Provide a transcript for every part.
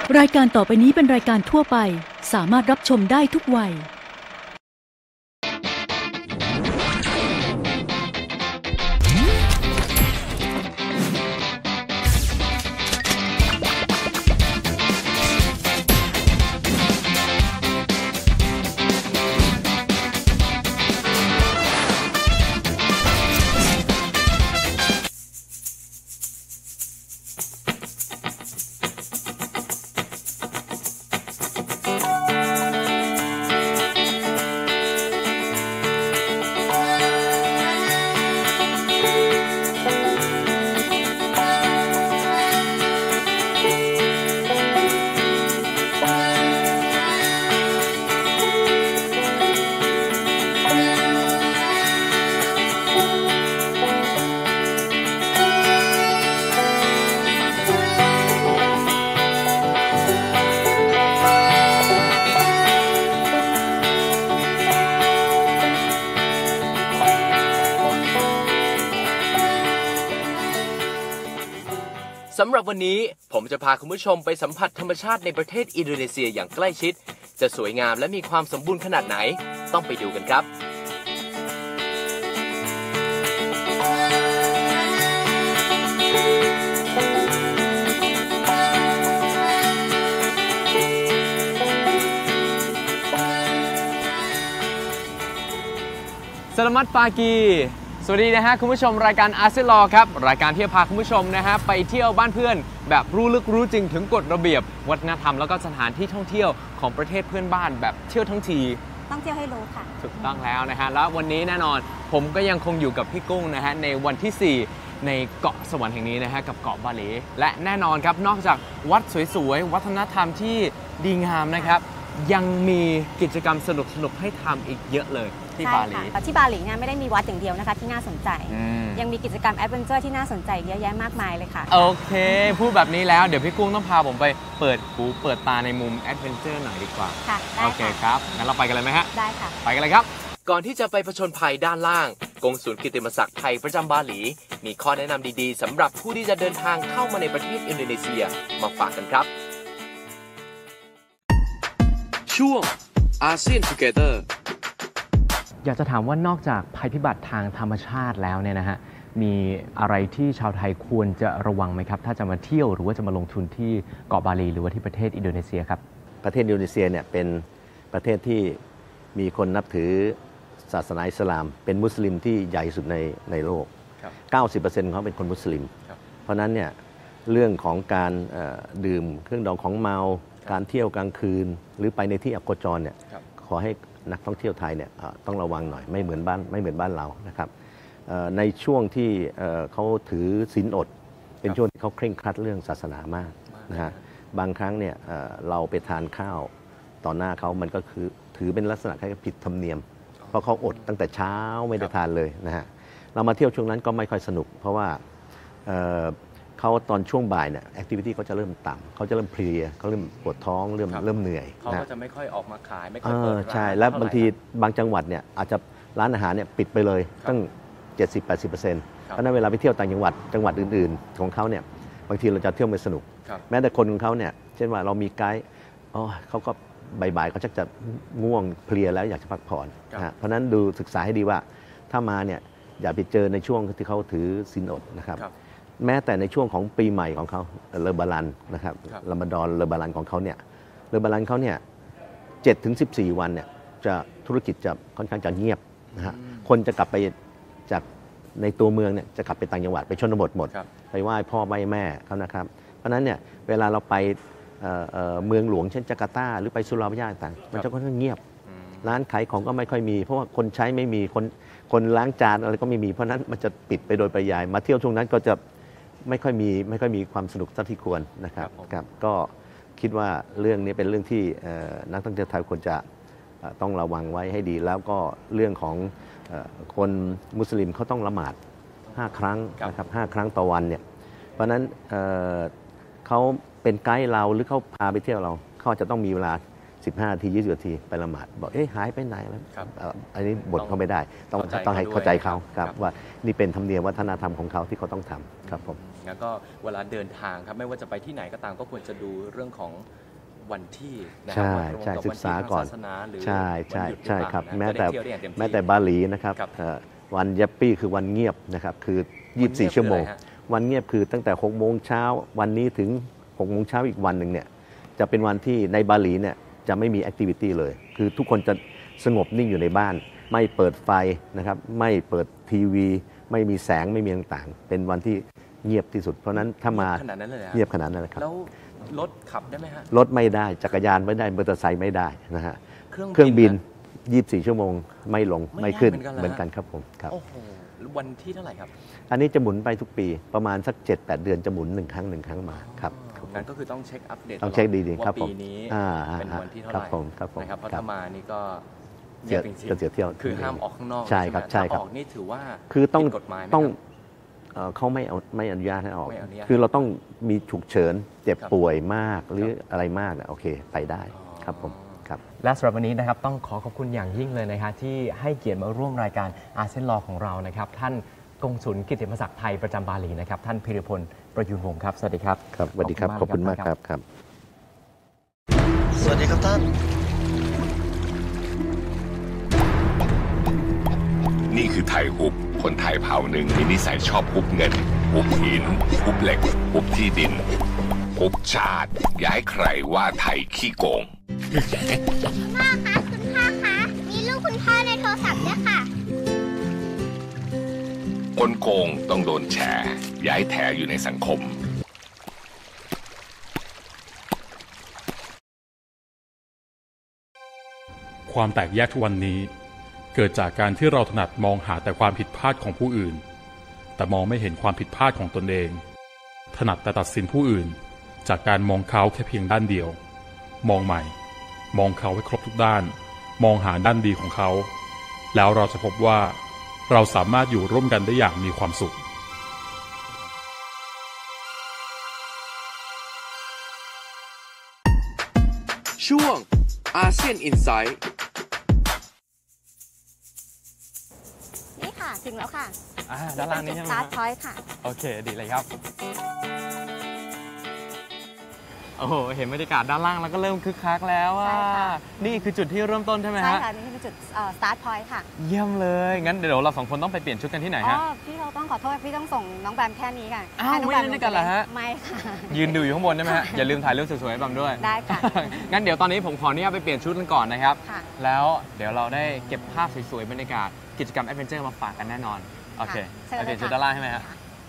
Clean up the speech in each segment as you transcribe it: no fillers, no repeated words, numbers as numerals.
รายการต่อไปนี้เป็นรายการทั่วไปสามารถรับชมได้ทุกวัยสำหรับวันนี้ผมจะพาคุณผู้ชมไปสัมผัสธรรมชาติในประเทศอินโดนีเซียอย่างใกล้ชิดจะสวยงามและมีความสมบูรณ์ขนาดไหนต้องไปดูกันครับสลามัตปากีสวัสดีนะฮะคุณผู้ชมรายการอาเซียนลอครับรายการที่จะพาคุณผู้ชมนะฮะไปเที่ยวบ้านเพื่อนแบบรู้ลึกรู้จริงถึงกฎระเบียบวัฒนธรรมแล้วก็สถานที่ท่องเที่ยวของประเทศเพื่อนบ้านแบบเที่ยวทั้งทีต้องเที่ยวให้รู้ค่ะถูกต้องแล้วนะฮะแล้ววันนี้แน่นอนผมก็ยังคงอยู่กับพี่กุ้งนะฮะในวันที่4ในเกาะสวรรค์แห่งนี้นะฮะกับเกาะบาหลีและแน่นอนครับนอกจากวัดสวยๆวัฒนธรรมที่ดีงามนะครับยังมีกิจกรรมสนุกๆให้ทำอีกเยอะเลยที่บาหลีที่บาหลีเนี่ยไม่ได้มีวัดอย่างเดียวนะคะที่น่าสนใจยังมีกิจกรรมแอดเวนเจอร์ที่น่าสนใจเยอะแยะมากมายเลยค่ะโอเคพูดแบบนี้แล้วเดี๋ยวพี่กุ้งต้องพาผมไปเปิดหูเปิดตาในมุมแอดเวนเจอร์หน่อยดีกว่าค่ะโอเคครับงั้นเราไปกันเลยไหมฮะได้ค่ะไปกันเลยครับก่อนที่จะไปผจญภัยด้านล่างกงสุลกิตติมศักดิ์ไทยประจำบาหลีมีข้อแนะนำดีๆสำหรับผู้ที่จะเดินทางเข้ามาในประเทศอินโดนีเซียมาฝากกันครับช่วงอาเซียน Together อยากจะถามว่านอกจากภัยพิบัติทางธรรมชาติแล้วเนี่ยนะฮะมีอะไรที่ชาวไทยควรจะระวังไหมครับถ้าจะมาเที่ยวหรือว่าจะมาลงทุนที่เกาะบาหลีหรือว่าที่ประเทศอินโดนีเซียครับประเทศอินโดนีเซียเนี่ยเป็นประเทศที่มีคนนับถือศาสนาอิสลามเป็นมุสลิมที่ใหญ่สุดในโลก 90% ของเขาเป็นคนมุสลิมเพราะนั้นเนี่ยเรื่องของการดื่มเครื่องดองของเมาการเที่ยวกลางคืนหรือไปในที่อโคจรเนี่ยขอให้นักท่องเที่ยวไทยเนี่ยต้องระวังหน่อยไม่เหมือนบ้านเรานะครับในช่วงที่เขาถือศีลอดเป็นช่วงที่เขาเคร่งครัดเรื่องศาสนามากนะฮะบางครั้งเนี่ยเราไปทานข้าวต่อหน้าเขามันก็คือถือเป็นลักษณะคล้ายกับผิดธรรมเนียมเพราะเขาอดตั้งแต่เช้าไม่ได้ทานเลยนะฮะเรามาเที่ยวช่วงนั้นก็ไม่ค่อยสนุกเพราะว่าเขาตอนช่วงบ่ายเนี่ยแอคทิวิตี้เขาจะเริ่มต่ำเขาจะเริ่มเพลียเขาเริ่มปวดท้องเริ่มเหนื่อยเขาก็จะไม่ค่อยออกมาขายไม่ค่อยเปิดร้านใช่แล้วบางทีบางจังหวัดเนี่ยอาจจะร้านอาหารเนี่ยปิดไปเลยตั้ง 70-80%เพราะนั้นเวลาไปเที่ยวต่างจังหวัดอื่นๆของเขาเนี่ยบางทีเราจะเที่ยวไม่สนุกแม้แต่คนของเขาเนี่ยเช่นว่าเรามีไกด์เขาก็บ่ายๆเขาจะง่วงเพลียแล้วอยากจะพักผ่อนเพราะนั้นดูศึกษาให้ดีว่าถ้ามาเนี่ยอย่าไปเจอในช่วงที่เขาถือศีลอดนะครับแม้แต่ในช่วงของปีใหม่ของเขาเลบารันนะครับรอมฎอนเลบารันของเขาเนี่ยเลบารันเขาเนี่ย7-14 วันเนี่ยจะธุรกิจจะค่อนข้างจะเงียบนะฮะคนจะกลับไปจากในตัวเมืองเนี่ยจะกลับไปต่างจังหวัดไปชนบทหมดไปไหว้พ่อไหว้แม่เขานะครับเพราะนั้นเนี่ยเวลาเราไปเมืองหลวงเช่นจาการ์ตาหรือไปสุราษฎร์ต่างมันจะค่อนข้างเงียบร้านขายของก็ไม่ค่อยมีเพราะว่าคนใช้ไม่มีคนล้างจานอะไรก็ไม่มีเพราะนั้นมันจะปิดไปโดยปริยายมาเที่ยวช่วงนั้นก็จะไม่ค่อยมีความสนุกเท่าที่ควรนะครับก็คิดว่าเรื่องนี้เป็นเรื่องที่นักท่องเที่ยวไทยควรจะต้องระวังไว้ให้ดีแล้วก็เรื่องของคนมุสลิมเขาต้องละหมาด5 ครั้งนะครับ5 ครั้งต่อวันเนี่ยเพราะนั้นเขาเป็นไกด์เราหรือเขาพาไปเที่ยวเราเขาจะต้องมีเวลา15 นาที20 นาทีไปละหมาดบอกหายไปไหนแล้วอันนี้บ่นเขาไม่ได้ต้องให้เข้าใจเขาครับว่านี่เป็นธรรมเนียมวัฒนธรรมของเขาที่เขาต้องทำครับผมงั้นก็เวลาเดินทางครับไม่ว่าจะไปที่ไหนก็ตามก็ควรจะดูเรื่องของวันที่นะครัใช่ศึกษาก่อนศาสนาหรือใช่ครับแม้แต่แต่บาหลีนะครับวันยัปปี้คือวันเงียบนะครับคือ24 ชั่วโมงวันเงียบคือตั้งแต่6 โมงเช้าวันนี้ถึง6 โมงเช้าอีกวันหนึ่งเนี่ยจะเป็นวันที่ในบาหลีเนี่ยจะไม่มีแอคทิวิตี้เลยคือทุกคนจะสงบนิ่งอยู่ในบ้านไม่เปิดไฟนะครับไม่เปิดทีวีไม่มีแสงไม่มีต่างๆเป็นวันที่เงียบที่สุดเพราะนั้นถ้ามาเงียบขนาดนั้นเลยครับแล้วรถขับได้ไหมฮะรถไม่ได้จักรยานไม่ได้มอเตอร์ไซค์ไม่ได้นะฮะเครื่องบิน24 ชั่วโมงไม่ลงไม่ขึ้นเหมือนกันครับผมครับโอ้โหวันที่เท่าไหร่ครับอันนี้จะหมุนไปทุกปีประมาณสัก 7-8 เดือนจะหมุน1 ครั้งมาครับงั้นก็คือต้องเช็คอัปเดตต้องเช็คดีๆครับว่าปีนี้เป็นวันที่เท่าไหร่นะครับเพราะถ้ามานี่ก็เสียเที่ยวคือห้ามออกข้างนอกใช่ครับออกนี่ถือว่าคือต้องกฎหมายเขาไม่อนุญาตให้ออกคือเราต้องมีฉุกเฉินเจ็บป่วยมากหรืออะไรมากโอเคไปได้ครับผมครับและสำหรับวันนี้นะครับต้องขอบคุณอย่างยิ่งเลยนะครับที่ให้เกียรติมาร่วมรายการอาเซียนลอของเรานะครับท่านกงสุลกิตติมศักดิ์ไทยประจำบาหลีนะครับท่านพิรพลประยูรวงศ์ครับสวัสดีครับครับสวัสดีครับขอบคุณมากครับสวัสดีครับท่านนี่คือไทยฮุบคนไทยเผ่าหนึ่งมีนิสัยชอบฮุบเงินฮุบหินฮุบเหล็กฮุบที่ดินฮุบชาติอย่าให้ใครว่าไทยขี้โกงพ่อคะคุณพ่อคะมีลูกคุณพ่อในโทรศัพท์ด้วยค่ะคนโกงต้องโดนแฉอย่าให้แถอยู่ในสังคมความแตกแยกทุกวันนี้เกิดจากการที่เราถนัดมองหาแต่ความผิดพลาดของผู้อื่นแต่มองไม่เห็นความผิดพลาดของตนเองถนัดแต่ตัดสินผู้อื่นจากการมองเขาแค่เพียงด้านเดียวมองใหม่มองเขาให้ครบทุกด้านมองหาด้านดีของเขาแล้วเราจะพบว่าเราสามารถอยู่ร่วมกันได้อย่างมีความสุขช่วงอาเซียนอินไซต์นี่ค่ะถึงแล้วค่ะด้านล่างนี้ใช่ไหมสตาร์ทพอยต์ค่ะโอเคดีเลยครับโอ้โหเห็นบรรยากาศด้านล่างแล้วก็เริ่มคึกคักแล้วอ่ะนี่คือจุดที่เริ่มต้นใช่ไหมฮะใช่ค่ะนี่คือจุดสตาร์ทพอยต์ค่ะเยี่ยมเลยงั้นเดี๋ยวเรา2 คนต้องไปเปลี่ยนชุดกันที่ไหนฮะพี่เราต้องขอโทษพี่ต้องส่งน้องแบมแค่นี้ค่ะไม่ได้ด้วยกันเหรอฮะไม่ค่ะยืนดูอยู่ข้างบนได้ไหมฮะอย่าลืมถ่ายรูปสวยๆให้แบมด้วยได้ค่ะงั้นเดี๋ยวตอนนี้ผมขออนุญาตไปเปลี่ยนชุดกันก่อนนะครับแล้วเดี๋ยวเราได้เก็บภาพสวยๆบรรยากาศกิจกรรมแอดเวนเจอร์มาฝากกันแน่นอนโอเคไปเปลี่ยนชุดด้านล่างใช่ไหมฮะ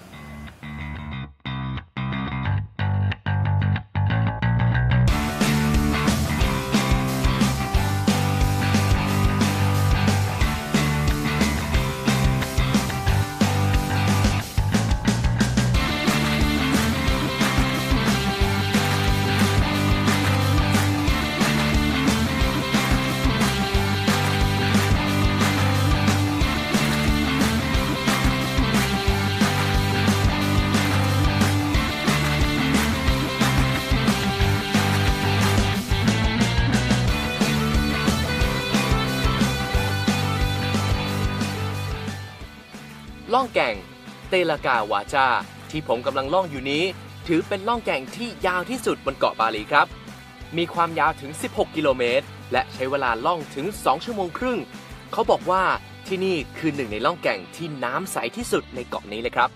ล่องแก่งเตลากาวาจาที่ผมกำลังล่องอยู่นี้ถือเป็นล่องแก่งที่ยาวที่สุดบนเกาะบาหลีครับมีความยาวถึง16 กิโลเมตรและใช้เวลาล่องถึง2 ชั่วโมงครึ่งเขาบอกว่าที่นี่คือหนึ่งในล่องแก่งที่น้ำใสที่สุดในเกาะนี้เลยครับ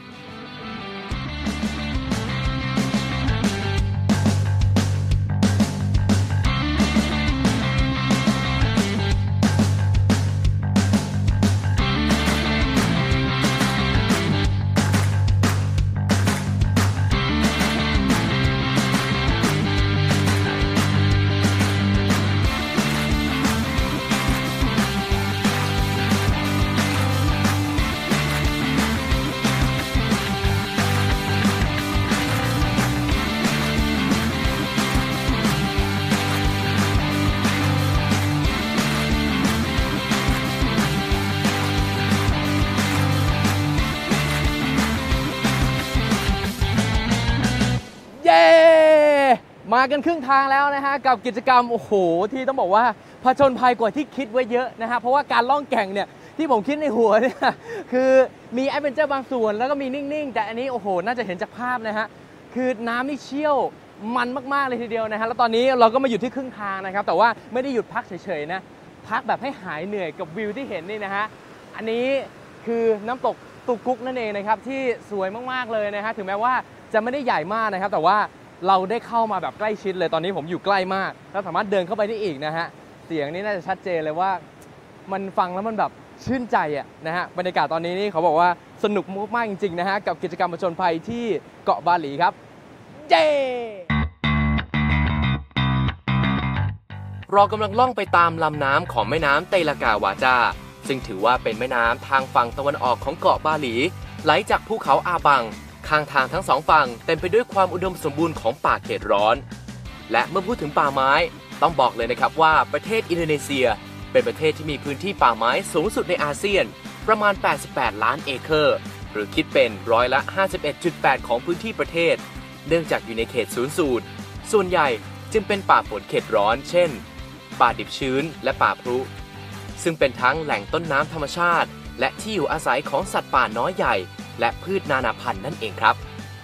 มากันครึ่งทางแล้วนะฮะกับกิจกรรมโอ้โหที่ต้องบอกว่าผจญภัยกว่าที่คิดไว้เยอะนะฮะเพราะว่าการล่องแก่งเนี่ยที่ผมคิดในหัวเนี่ยคือมีแอดเวนเจอร์บางส่วนแล้วก็มีนิ่งๆแต่อันนี้โอ้โหน่าจะเห็นจากภาพนะฮะคือน้ำนี่เชี่ยวมันมากๆเลยทีเดียวนะฮะแล้วตอนนี้เราก็มาอยู่ที่ครึ่งทางนะครับแต่ว่าไม่ได้หยุดพักเฉยๆนะพักแบบให้หายเหนื่อยกับวิวที่เห็นนี่นะฮะอันนี้คือน้ำตกตุกกุ๊กนั่นเองนะครับที่สวยมากๆเลยนะฮะถึงแม้ว่าจะไม่ได้ใหญ่มากนะครับแต่ว่าเราได้เข้ามาแบบใกล้ชิดเลยตอนนี้ผมอยู่ใกล้มากแล้วสามารถเดินเข้าไปได้อีกนะฮะเสียงนี่น่าจะชัดเจนเลยว่ามันฟังแล้วมันแบบชื่นใจอ่ะนะฮะบรรยากาศตอนนี้นี่เขาบอกว่าสนุกมากๆจริงๆนะฮะกับกิจกรรมผจญภัยที่เกาะบาหลีครับเย้เรากำลังล่องไปตามลำน้ำของแม่น้ำเตลากาวาจาซึ่งถือว่าเป็นแม่น้ำทางฝั่งตะวันออกของเกาะบาหลีไหลจากภูเขาอาบังข้างทางทั้งสองฝั่งเต็มไปด้วยความอุดมสมบูรณ์ของป่าเขตร้อนและเมื่อพูดถึงป่าไม้ต้องบอกเลยนะครับว่าประเทศอินโดนีเซียเป็นประเทศที่มีพื้นที่ป่าไม้สูงสุดในอาเซียนประมาณ88ล้านเอเคอร์หรือคิดเป็น51.8%ของพื้นที่ประเทศเนื่องจากอยู่ในเขตศูนย์สูตรส่วนใหญ่จึงเป็นป่าฝนเขตร้อนเช่นป่าดิบชื้นและป่าพรุซึ่งเป็นทั้งแหล่งต้นน้ำธรรมชาติและที่อยู่อาศัยของสัตว์ป่าน้อยใหญ่และพืชนานาพันธุ์นั่นเองครับ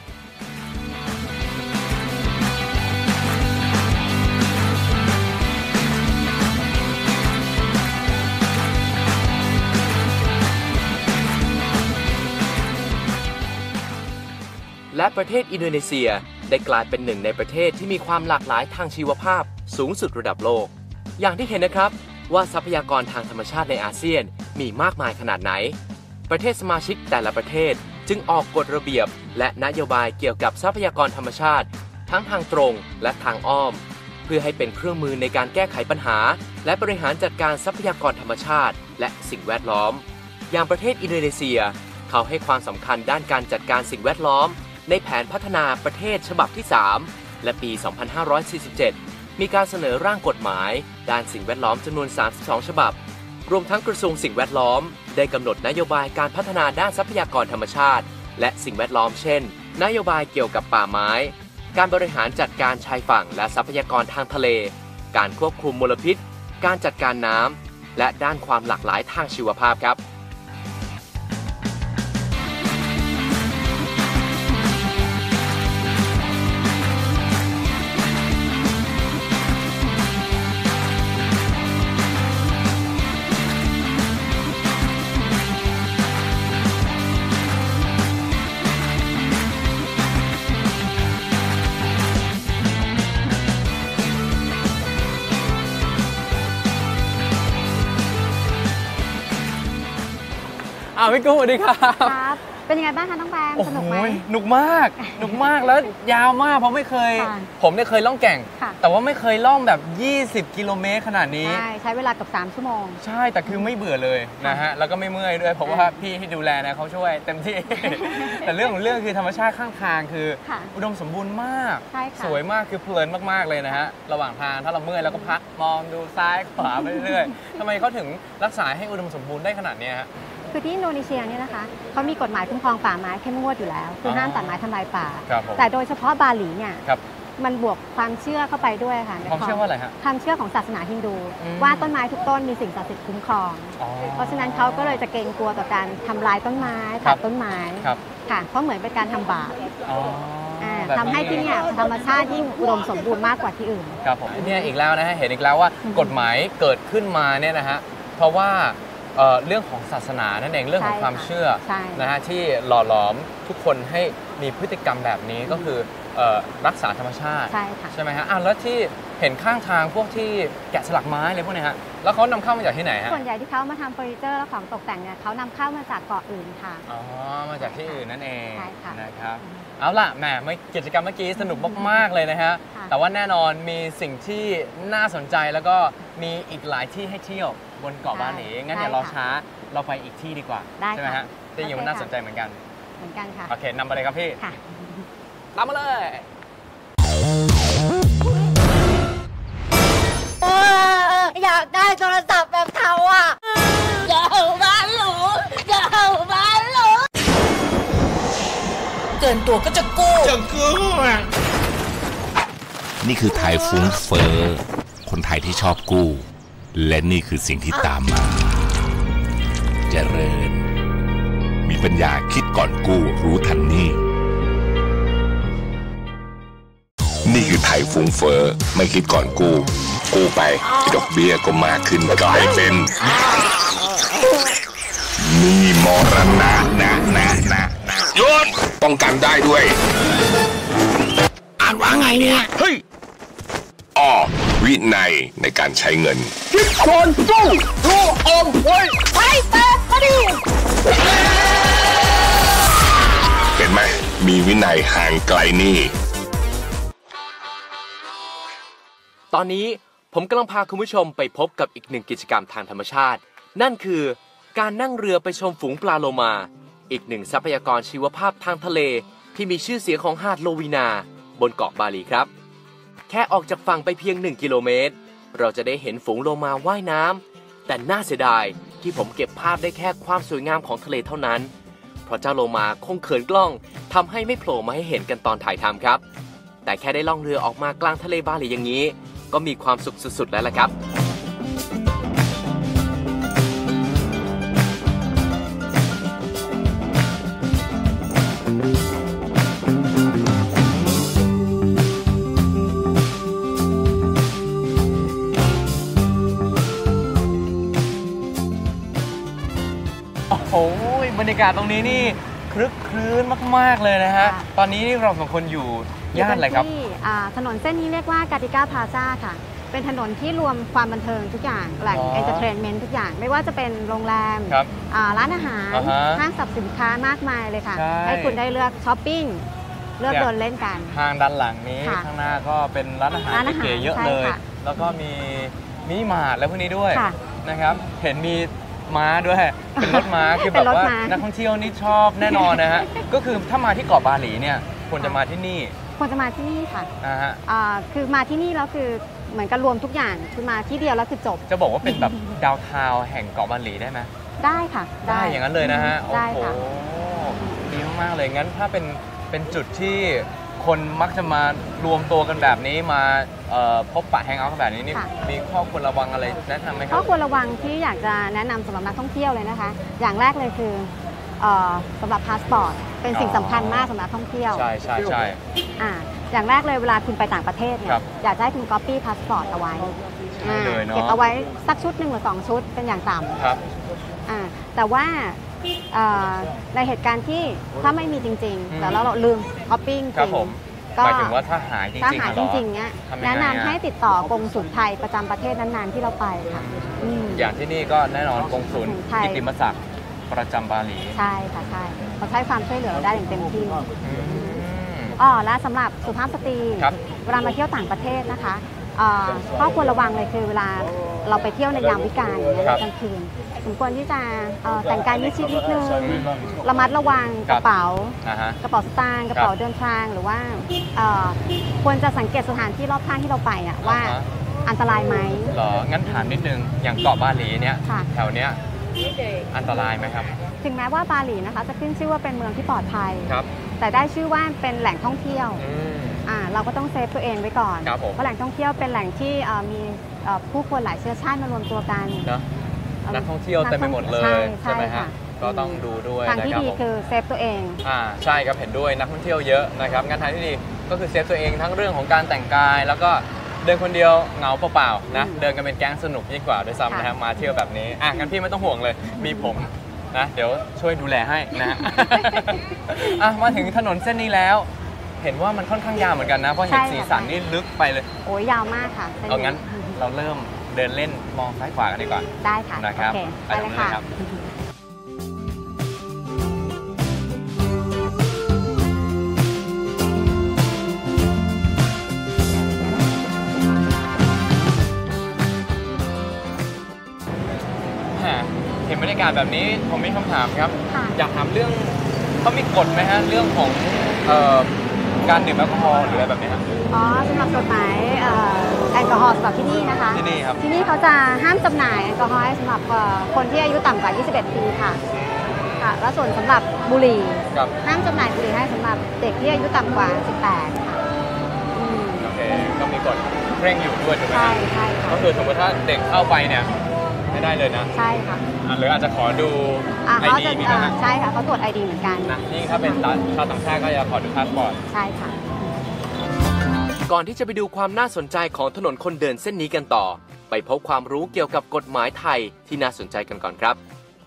และประเทศอินโดนีเซียได้กลายเป็นหนึ่งในประเทศที่มีความหลากหลายทางชีวภาพสูงสุดระดับโลกอย่างที่เห็นนะครับว่าทรัพยากรทางธรรมชาติในอาเซียนมีมากมายขนาดไหนประเทศสมาชิกแต่ละประเทศจึงออกกฎระเบียบและนโยบายเกี่ยวกับทรัพยากรธรรมชาติทั้งทางตรงและทางอ้อมเพื่อให้เป็นเครื่องมือในการแก้ไขปัญหาและบริหารจัดการทรัพยากรธรรมชาติและสิ่งแวดล้อมอย่างประเทศอินโดนีเซียเขาให้ความสำคัญด้านการจัดการสิ่งแวดล้อมในแผนพัฒนาประเทศฉบับที่ 3 และปี 2547 มีการเสนอร่างกฎหมายด้านสิ่งแวดล้อมจำนวน 32 ฉบับรวมทั้งกระทรวงสิ่งแวดล้อมได้กำหนดนโยบายการพัฒนาด้านทรัพยากรธรรมชาติและสิ่งแวดล้อมเช่นนโยบายเกี่ยวกับป่าไม้การบริหารจัดการชายฝั่งและทรัพยากรทางทะเลการควบคุมมลพิษการจัดการน้ำและด้านความหลากหลายทางชีวภาพครับพี่กุ้งสวัสดีครับครับเป็นยังไงบ้างคะน้องแบมสนุกไหมหนุกมากหนุกมากแล้วยาวมากเพราะไม่เคยผมเนี่ยเคยล่องแก่งแต่ว่าไม่เคยล่องแบบ20กิโลเมตรขนาดนี้ใช้เวลากับ3ชั่วโมงใช่แต่คือไม่เบื่อเลยนะฮะแล้วก็ไม่เมื่อยด้วยเพราะว่าพี่ที่ดูแลนะเขาช่วยเต็มที่แต่เรื่องของเรื่องคือธรรมชาติข้างทางคืออุดมสมบูรณ์มากสวยมากคือเพลินมากๆเลยนะฮะระหว่างทางถ้าเราเมื่อยเราก็พักมองดูซ้ายขวาไปเรื่อยๆทำไมเขาถึงรักษาให้อุดมสมบูรณ์ได้ขนาดนี้ฮะคือที่อินโดนีเซียเนี่ยนะคะเขามีกฎหมายคุ้มครองป่าไม้เข้มงวดอยู่แล้วคือห้ามตัดไม้ทำลายป่าแต่โดยเฉพาะบาหลีเนี่ยมันบวกความเชื่อเข้าไปด้วยค่ะความเชื่อว่าอะไรฮะความเชื่อของศาสนาฮินดูว่าต้นไม้ทุกต้นมีสิ่งศักดิ์สิทธิ์คุ้มครองเพราะฉะนั้นเขาก็เลยจะเกรงกลัวต่อการทำลายต้นไม้ตัดต้นไม้ค่ะเพราะเหมือนเป็นการทำบาปทำให้ที่นี่ธรรมชาติยิ่งอุดมสมบูรณ์มากกว่าที่อื่นครับผมเนี่ยอีกแล้วนะฮะเห็นอีกแล้วว่ากฎหมายเกิดขึ้นมาเนี่ยนะฮะเพราะว่าเรื่องของศาสนานั่นเองเรื่องของความเชื่อนะฮะที่หล่อหลอมทุกคนให้มีพฤติกรรมแบบนี้ก็คือรักษาธรรมชาติใช่ไหมฮะแล้วที่เห็นข้างทางพวกที่แกะสลักไม้อะไรพวกนี้ฮะแล้วเขานำเข้ามาจากที่ไหนฮะส่วนใหญ่ที่เขามาทำเฟอร์นิเจอร์และของตกแต่งเนี่ยเขานำเข้ามาจากเกาะอื่นค่ะอ๋อมาจากที่อื่นนั่นเองนะครับเอาล่ะแหมกิจกรรมเมื่อกี้สนุกมากๆเลยนะฮะแต่ว่าแน่นอนมีสิ่งที่น่าสนใจแล้วก็มีอีกหลายที่ให้เที่ยวบนเกาะบาหลีงั้นอย่ารอช้าเราไปอีกที่ดีกว่าใช่ไหมฮะที่ยังน่าสนใจเหมือนกันค่ะโอเคนำไปเลยครับพี่ตามมาเลยอยากได้โทรศัพท์แบบเขาอ่ะอยากบ้านหรูอยากบ้านหรูเกินตัวก็จะกู้นี่คือไทยฟุ้งเฟ้อคนไทยที่ชอบกู้และนี่คือสิ่งที่ตามมาเจริญมีปัญญาคิดก่อนกู้รู้ทันหนี้นี่คือไทยฟุ้งเฟ้อไม่คิดก่อนกู้ไปดอกเบี้ยก็มากขึ้นกลายเป็นหนี้มรณะนะหยุดป้องกันได้ด้วยอ่านว่าไงเนี่ยเฮ้ยวินัยในการใช้เงินคิดก่อนกู้รู้อมไว้ไปเปิดมาดิเห็นไหมมีวินัยห่างไกลหนี้ตอนนี้ผมกำลังพาคุณผู้ชมไปพบกับอีกหนึ่งกิจกรรมทางธรรมชาตินั่นคือการนั่งเรือไปชมฝูงปลาโลมาอีกหนึ่งทรัพยากรชีวภาพทางทะเลที่มีชื่อเสียงของหาดโลวีนาบนเกาะบาหลีครับแค่ออกจากฝั่งไปเพียง1 กิโลเมตรเราจะได้เห็นฝูงโลมาว่ายน้ำแต่น่าเสียดายที่ผมเก็บภาพได้แค่ความสวยงามของทะเลเท่านั้นเพราะเจ้าโลมาคงเขินกล้องทำให้ไม่โผล่มาให้เห็นกันตอนถ่ายทำครับแต่แค่ได้ล่องเรือออกมากลางทะเลบาหลีอย่างนี้ก็มีความสุขสุดๆแล้วล่ะครับโอ้โหบรรยากาศตรงนี้นี่คลึกคลื้นมากๆเลยนะฮะตอนนี้เราสองคนอยู่ย่านอะไรครับที่ถนนเส้นนี้เรียกว่ากาติก้าพลาซ่าค่ะเป็นถนนที่รวมความบันเทิงทุกอย่างแหล่งเอนเตอร์เทนเมนต์ทุกอย่างไม่ว่าจะเป็นโรงแรมร้านอาหารห้างสรรพสินค้ามากมายเลยค่ะให้คุณได้เลือกช้อปปิ้งเลือกเดินเล่นกันทางด้านหลังนี้ข้างหน้าก็เป็นร้านอาหารเก๋ๆเยอะเลยแล้วก็มีมินิมาร์ทแล้วพวกนี้ด้วยนะครับเห็นมีม้าด้วยเป็นรถม้าคือแบบว่านักท่องเที่ยวนี่ชอบแน่นอนนะฮะก็คือถ้ามาที่เกาะบาหลีเนี่ยควรจะมาที่นี่ควรจะมาที่นี่ค่ะคือมาที่นี่แล้วคือเหมือนกันรวมทุกอย่างคือมาที่เดียวแล้วคือจบจะบอกว่าเป็นแบบดาวทาวน์แห่งเกาะบาหลีได้ไหมได้ค่ะได้อย่างนั้นเลยนะฮะโอ้โหดีมากๆเลยงั้นถ้าเป็นจุดที่คนมักจะมารวมตัวกันแบบนี้มาพบปะแฮงเอาท์กันแบบนี้นี่มีข้อควรระวังอะไรแนะนำไหมครับข้อควรระวังที่อยากจะแนะนำสำหรับนักท่องเที่ยวเลยนะคะอย่างแรกเลยคือสำหรับพาสปอร์ตเป็นสิ่งสำคัญมากสำหรับท่องเที่ยวใช่ใช่ใช่อย่างแรกเลยเวลาคุณไปต่างประเทศเนี่ยอยากให้คุณก๊อปปี้พาสปอร์ตเอาไว้เก็บเอาไว้สักชุด1 หรือ 2 ชุดเป็นอย่างต่ำแต่ว่าในเหตุการณ์ที่ถ้าไม่มีจริงๆแต่เราลืมก๊อปปี้จริงก็หมายถึงว่าถ้าหายจริงๆเนี่ยแนะนำให้ติดต่อกงสุลไทยประจำประเทศนั้นๆที่เราไปค่ะอย่างที่นี่ก็แน่นอนกงสุลกิตติมศักดิ์ประจำบาหลีใช่ค่ะใช่เขาใช้ความช่วยเหลือเราได้อย่างเต็มที่และสำหรับสุภาพสตรีเวลามาเที่ยวต่างประเทศนะคะข้อควรระวังเลยคือเวลาเราไปเที่ยวในยามวิกาลอย่างเงี้ยกลางคืนสมควรที่จะแต่งกายมิดชิดนิดนึงระมัดระวังกระเป๋าสตางค์กระเป๋าเดินทางหรือว่าควรจะสังเกตสถานที่รอบข้างที่เราไปว่าอันตรายไหมหรองั้นถามนิดนึงอย่างเกาะบาหลีเนี่ยแถวเนี้ยอันตรายไหมครับถึงแม้ว่าบาหลีนะคะจะขึ้นชื่อว่าเป็นเมืองที่ปลอดภัยแต่ได้ชื่อว่าเป็นแหล่งท่องเที่ยวเราก็ต้องเซฟตัวเองไว้ก่อนเพราะแหล่งท่องเที่ยวเป็นแหล่งที่มีผู้คนหลายเชื้อชาติมารวมตัวกันนักท่องเที่ยวเต็มไปหมดเลยใช่ไหมฮะก็ต้องดูด้วยทางที่ดีคือเซฟตัวเองใช่ครับเห็นด้วยนักท่องเที่ยวเยอะนะครับงั้นทางที่ดีก็คือเซฟตัวเองทั้งเรื่องของการแต่งกายแล้วก็เดินคนเดียวเหงาเปล่าๆนะเดินกันเป็นแก๊งสนุกยิ่งกว่าด้วยซ้ำนะครับมาเที่ยวแบบนี้งั้นพี่ไม่ต้องห่วงเลยมีผมนะเดี๋ยวช่วยดูแลให้นะมาถึงถนนเส้นนี้แล้วเห็นว่ามันค่อนข้างยาวเหมือนกันนะเพราะเห็นสีสันนี่ลึกไปเลยโอ้ยยาวมากค่ะเอางั้นเราเริ่มเดินเล่นมองซ้ายขวากันดีกว่าได้ค่ะนะครับไปเลยค่ะเห็นบรรยากาศแบบนี้ผมมีคำถามครับอยากถามเรื่องเขามีกฎไหมฮะเรื่องของการดื่มแอลกอฮอล์หรืออะไรแบบนี้ครับสำหรับกฎหมายแอลกอฮอล์สำหรับที่นี่นะคะที่นี่ครับที่นี่เขาจะห้ามจำหน่ายแอลกอฮอล์สำหรับคนที่อายุต่ำกว่า21 ปีค่ะแล้วส่วนสำหรับบุหรี่ห้ามจำหน่ายบุหรี่ให้สำหรับเด็กที่อายุต่ำกว่า18ค่ะโอเคก็มีกฎเคร่งอยู่ด้วยถูกไหมใช่ใช่ก็คือสมมติถ้าเด็กเข้าไปเนี่ยไม่ได้เลยนะใช่ค่ะหรืออาจจะขอดู ID มีไหมฮะใช่ค่ะเขาตรวจ ID เหมือนกันนะนี่ถ้าเป็นชาวต่างชาติก็จะขอดูพาสปอร์ตใช่ค่ะก่อนที่จะไปดูความน่าสนใจของถนนคนเดินเส้นนี้กันต่อไปพบความรู้เกี่ยวกับกฎหมายไทยที่น่าสนใจกันก่อนครับ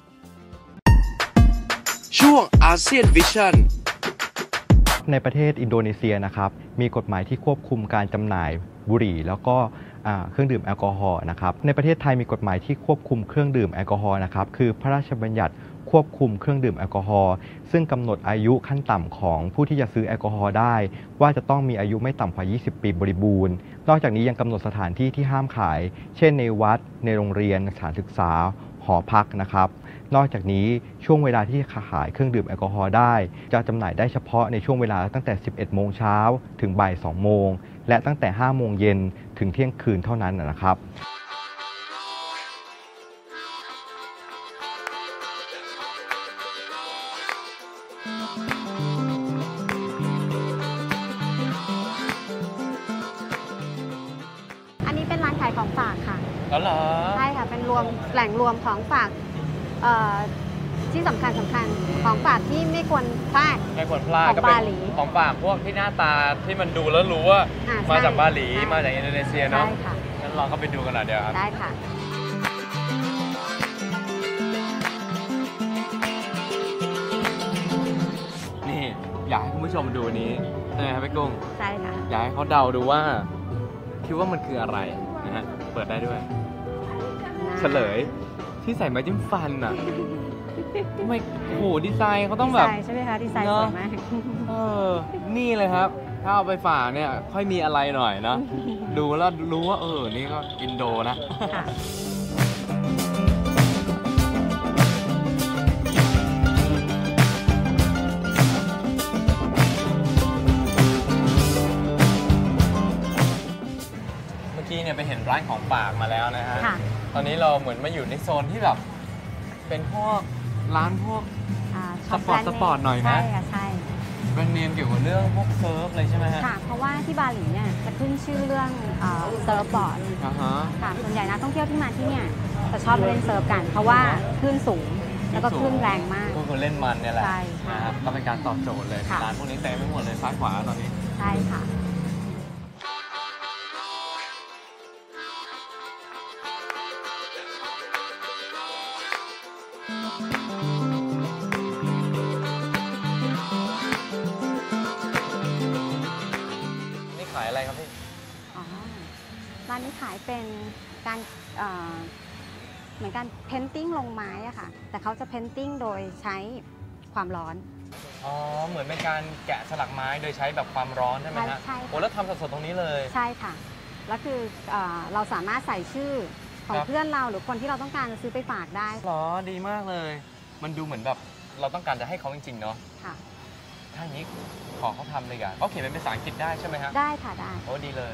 ช่วงอาเซียนวิชั่นในประเทศอินโดนีเซียนะครับมีกฎหมายที่ควบคุมการจำหน่ายบุหรี่แล้วก็เครื่องดื่มแอลกอฮอล์นะครับในประเทศไทยมีกฎหมายที่ควบคุมเครื่องดื่มแอลกอฮอล์นะครับคือพระราชบัญญัติควบคุมเครื่องดื่มแอลกอฮอล์ซึ่งกำหนดอายุขั้นต่ำของผู้ที่จะซื้อแอลกอฮอล์ได้ว่าจะต้องมีอายุไม่ต่ำกว่า20 ปีบริบูรณ์นอกจากนี้ยังกำหนดสถานที่ที่ห้ามขายเช่นในวัดในโรงเรียนสถานศึกษาหอพักนะครับนอกจากนี้ช่วงเวลาที่ขายเครื่องดื่มแอลกอฮอล์ได้จะจำหน่ายได้เฉพาะในช่วงเวลาตั้งแต่ 11 โมงเช้าถึงบ่าย 2 โมงและตั้งแต่ 5 โมงเย็นถึงเที่ยงคืนเท่านั้นนะครับอันนี้เป็นร้านขายของฝากค่ะอ๋อเหรอใช่ค่ะเป็นแหล่งรวมของฝากที่สำคัญของฝากที่ไม่ควรพลาดของบาหลีของฝากพวกที่หน้าตาที่มันดูแล้วรู้ว่ามาจากบาหลีมาจากอินโดนีเซียเนาะงั้นลองเข้าไปดูกันหน่อยเดี๋ยวครับได้ค่ะนี่อยากให้คุณผู้ชมดูนี้ใช่ไหมครับพี่กุ้งใช่ค่ะอยากให้เขาเดาดูว่าคิดว่ามันคืออะไรนะฮะเปิดได้ด้วยเฉลยที่ใส่ไม้จิ้มฟันอ่ะทำไมโหดีไซน์เขาต้องแบบใช่ไหมคะดีไซน์สวยมากนี่เลยครับถ้าเอาไปฝากเนี่ยค่อยมีอะไรหน่อยนะดูแล้วรู้ว่านี่ก็อินโดนะเมื่อกี้เนี่ยไปเห็นร้านของฝากมาแล้วนะฮะตอนนี้เราเหมือนมาอยู่ในโซนที่แบบเป็นพวกร้านพวกสปอร์ตหน่อยนะใช่ค่ะใช่แบรนด์เนมเกี่ยวกับเรื่องพวกเซิร์ฟเลยใช่ไหมฮะค่ะเพราะว่าที่บาหลีเนี่ยจะขึ้นชื่อเรื่องเซิร์ฟบอร์ดค่ะส่วนใหญ่นักท่องเที่ยวที่มาที่เนี่ยจะชอบเล่นเซิร์ฟกันเพราะว่าคลื่นสูงแล้วก็คลื่นแรงมากพวกคนเล่นมันเนี่ยแหละนะครับก็เป็นการตอบโจทย์เลยร้านพวกนี้เต็มไปหมดเลยซ้ายขวาตอนนี้ใช่ค่ะร้านนี้ขายเป็นการเหมือนการเพ้นติ้งลงไม้อะค่ะแต่เขาจะเพ้นติ้งโดยใช้ความร้อนเหมือนเป็นการแกะสลักไม้โดยใช้แบบความร้อนใช่ไหมฮะใช่โอ้แล้วทำสดๆตรงนี้เลยใช่ค่ะแล้วคือเราสามารถใส่ชื่อของเพื่อนเราหรือคนที่เราต้องการซื้อไปฝากได้หรอดีมากเลยมันดูเหมือนแบบเราต้องการจะให้เขาจริงๆเนาะค่ะถ้าอย่างนี้ขอเขาทำเลยกันเขาเขียนเป็นภาษาอังกฤษได้ใช่ไหมฮะได้ค่ะได้โอ้ดีเลย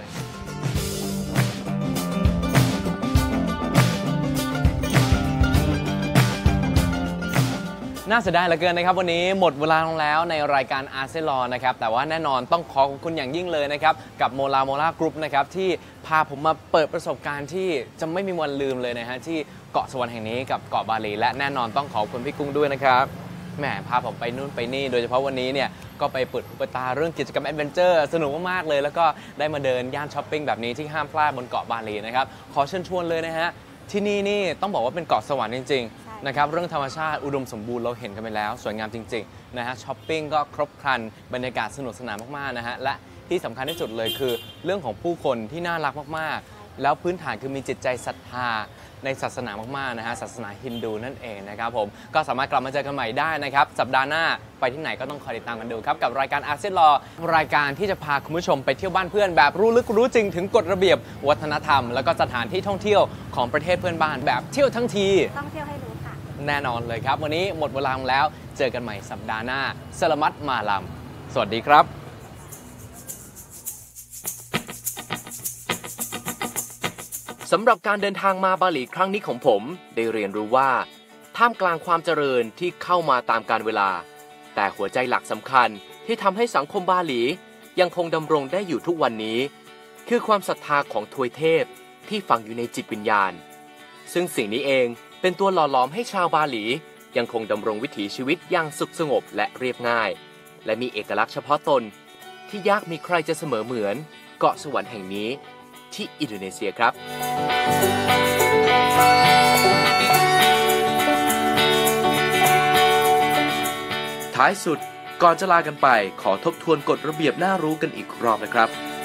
น่าเสียดายเหลือเกินนะครับวันนี้หมดเวลาลงแล้วในรายการอาเซียนลอนะครับแต่ว่าแน่นอนต้องขอบคุณอย่างยิ่งเลยนะครับกับโมลากรุ๊ปนะครับที่พาผมมาเปิดประสบการณ์ที่จะไม่มีวันลืมเลยนะฮะที่เกาะสวรรค์แห่งนี้กับเกาะบาหลีและแน่นอนต้องขอบคุณพี่กุ้งด้วยนะครับแหมพาผมไปนู่นไปนี่โดยเฉพาะวันนี้เนี่ยก็ไปเปิดหูเปิดตาเรื่องกิจกรรมแอดเวนเจอร์สนุกมากๆเลยแล้วก็ได้มาเดินย่านช้อปปิ้งแบบนี้ที่ห้ามพลาดบนเกาะบาหลีนะครับขอเชิญชวนเลยนะฮะที่นี่ต้องบอกว่าเป็นเกาะสวรรค์จริงๆนะครับเรื่องธรรมชาติอุดมสมบูรณ์เราเห็นกันไปแล้วสวยงามจริงๆนะฮะช้อปปิ้งก็ครบครันบรรยากาศสนุกสนานมากๆนะฮะและที่สำคัญที่สุดเลยคือเรื่องของผู้คนที่น่ารักมากๆแล้วพื้นฐานคือมีจิตใจศรัทธาในศาสนามากๆนะฮะศาสนาฮินดูนั่นเองนะครับผมก็สามารถกลับมาเจอกันใหม่ได้นะครับสัปดาห์หน้าไปที่ไหนก็ต้องคอยติดตามกันดูครับกับรายการอาเซียนลอรายการที่จะพาคุณผู้ชมไปเที่ยวบ้านเพื่อนแบบรู้ลึกรู้จริงถึงกฎระเบียบวัฒนธรรมแล้วก็สถานที่ท่องเที่ยวของประเทศเพื่อนบ้านแบบเที่ยวทั้งทีต้องเที่ยวให้รู้ค่ะแน่นอนเลยครับวันนี้หมดเวลาแล้วเจอกันใหม่สัปดาห์หน้าสลามัตมาลัมสวัสดีครับสำหรับการเดินทางมาบาหลีครั้งนี้ของผมได้เรียนรู้ว่าท่ามกลางความเจริญที่เข้ามาตามกาลเวลาแต่หัวใจหลักสำคัญที่ทำให้สังคมบาหลียังคงดำรงได้อยู่ทุกวันนี้คือความศรัทธาของทวยเทพที่ฝังอยู่ในจิตวิญญาณซึ่งสิ่งนี้เองเป็นตัวหล่อหลอมให้ชาวบาหลียังคงดำรงวิถีชีวิตอย่างสุขสงบและเรียบง่ายและมีเอกลักษณ์เฉพาะตนที่ยากมีใครจะเสมอเหมือนเกาะสวรรค์แห่งนี้ที่อินโดนีเซียครับท้ายสุดก่อนจะลากันไปขอทบทวนกฎระเบียบน่ารู้กันอีกรอบนะครับ